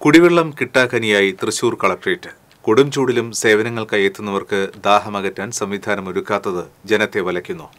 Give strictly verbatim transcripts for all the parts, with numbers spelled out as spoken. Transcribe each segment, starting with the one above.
കുടിവെള്ളം കിട്ടാക്കനിയായി തൃശൂർ കളക്ട്രേറ്റ്. കൊടും ചൂടിലും സേവനങ്ങൾക്കായി എത്തുന്നവർക്ക് ദാഹമകറ്റാൻ സംവിധാനം ഒരുക്കാത്തത് ജനത്തെ വലയ്ക്കുന്നു.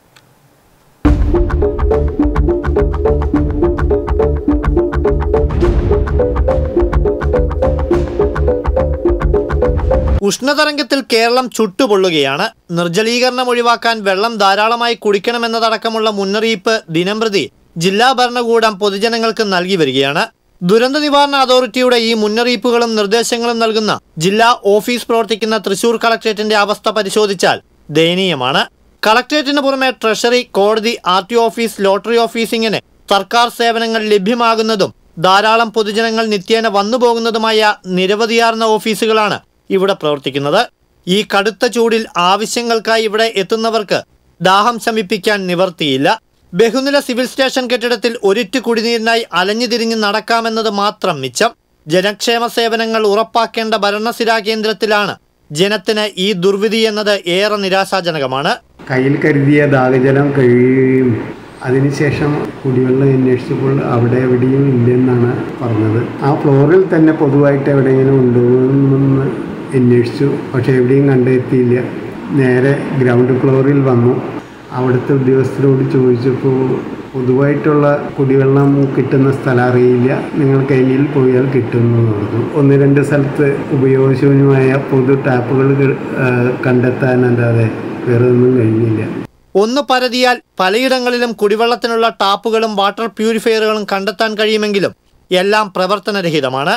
ഉഷ്ണതരംഗത്തിൽ കേരളം ചുട്ടുപൊള്ളുകയാണ്. നിർജ്ജലീകരണം ഒഴിവാക്കാൻ വെള്ളം ധാരാളമായി കുടിക്കണമെന്നതടക്കമുള്ള മുന്നറിയിപ്പ് ദിനംപ്രതി ജില്ലാ ഭരണകൂടം പൊതുജനങ്ങൾക്ക് നൽകി വരികയാണ്. ദുരന്ത നിവാരണ അതോറിറ്റിയുടെ ഈ മുന്നറിയിപ്പുകളും നിർദ്ദേശങ്ങളും നൽകുന്ന ജില്ലാ ഓഫീസ് പ്രവർത്തിക്കുന്ന തൃശൂർ കളക്ട്രേറ്റിന്റെ അവസ്ഥ പരിശോധിച്ചാൽ ദയനീയമാണ്. കളക്ട്രേറ്റിന് പുറമെ ട്രഷറി, കോടതി, R T office, lottery office ഇങ്ങനെ സർക്കാർ സേവനങ്ങൾ ലഭ്യമാകുന്നതും ധാരാളം പൊതുജനങ്ങൾ നിത്യേന വന്നുപോകുന്നതുമായ നിരവധിയാർന്ന ഓഫീസുകളാണ് ഇവിടെ പ്രവർത്തിക്കുന്നത്. ഈ കടുത്ത ചൂടിൽ ആവശ്യങ്ങൾക്കായി ഇവിടെ എത്തുന്നവർക്ക് ദാഹം ശമിപ്പിക്കാൻ നിവർത്തിയില്ല. ബഹുനില സിവിൽ സ്റ്റേഷൻ കെട്ടിടത്തിൽ ഒരിറ്റു കുടിനീരിനായി അലഞ്ഞു തിരിഞ്ഞ് നടക്കാമെന്നത് മാത്രം മിച്ചം. ജനക്ഷേമ സേവനങ്ങൾ ഉറപ്പാക്കേണ്ട ഭരണസിരാ കേന്ദ്രത്തിലാണ് ജനത്തിന് ഈ ദുർവിധി എന്നത് ഏറെ നിരാശാജനകമാണ്. കയ്യിൽ കരുതിയ ദാഹജലം കഴിയുകയും അതിനുശേഷം കുടിവെള്ളം അന്വേഷിച്ചപ്പോൾ അവിടെ എവിടെയും ഇല്ലെന്നാണ് പറഞ്ഞത്. ആ ഫ്ലോറിൽ തന്നെ പൊതുവായിട്ട് എവിടെയെങ്കിലും ഉണ്ടോയെന്ന് അന്വേഷിച്ചു, പക്ഷേ എവിടെയും കണ്ടെത്തിയില്ല. നേരെ ഗ്രൗണ്ട് ഫ്ലോറിൽ വന്നു. അവിടുത്തെ ഉദ്യോഗസ്ഥരോട് ചോദിച്ചപ്പോൾ പൊതുവായിട്ടുള്ള കുടിവെള്ളം കിട്ടുന്ന സ്ഥലം അറിയില്ല, നിങ്ങൾ കയ്യിൽ പോയാൽ കിട്ടുമെന്ന് പറഞ്ഞു. ഒന്ന് രണ്ട് സ്ഥലത്ത് ഉപയോഗശൂന്യമായ പൊതു ടാപ്പുകൾ കണ്ടെത്താനല്ലാതെ വേറെ ഒന്നും കഴിഞ്ഞില്ല. ഒന്ന് പരതിയാൽ പലയിടങ്ങളിലും കുടിവെള്ളത്തിനുള്ള ടാപ്പുകളും വാട്ടർ പ്യൂരിഫയറുകളും കണ്ടെത്താൻ കഴിയുമെങ്കിലും എല്ലാം പ്രവർത്തനരഹിതമാണ്.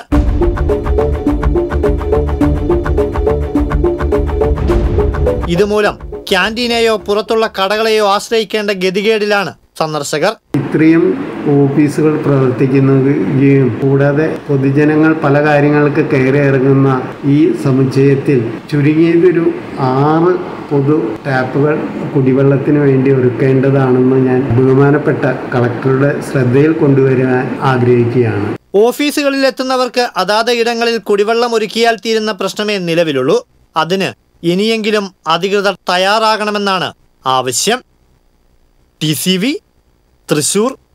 ഇതുമൂലം ക്യാൻറ്റീനെയോ പുറത്തുള്ള കടകളെയോ ആശ്രയിക്കേണ്ട ഗതികേടിലാണ് സന്ദർശകർ. ഇത്രയും ഓഫീസുകൾ പ്രവർത്തിക്കുന്നതും കൂടാതെ പൊതുജനങ്ങൾ പല കാര്യങ്ങൾക്ക് കയറി ഇറങ്ങുന്ന ഈ സമുച്ചയത്തിൽ ചുരുങ്ങിയതൊരു ആറ് പൊതു ടാപ്പുകൾ കുടിവെള്ളത്തിന് വേണ്ടി ഒരുക്കേണ്ടതാണെന്ന് ഞാൻ ബഹുമാനപ്പെട്ട കളക്ടറുടെ ശ്രദ്ധയിൽ കൊണ്ടുവരാൻ ആഗ്രഹിക്കുകയാണ്. ഓഫീസുകളിൽ എത്തുന്നവർക്ക് അതാത് ഇടങ്ങളിൽ കുടിവെള്ളം ഒരുക്കിയാൽ തീരുന്ന പ്രശ്നമേ നിലവിലുള്ളൂ. അതിന് ഇനിയെങ്കിലും അധികൃതർ തയ്യാറാകണമെന്നാണ് ആവശ്യം. T C V Thrissur.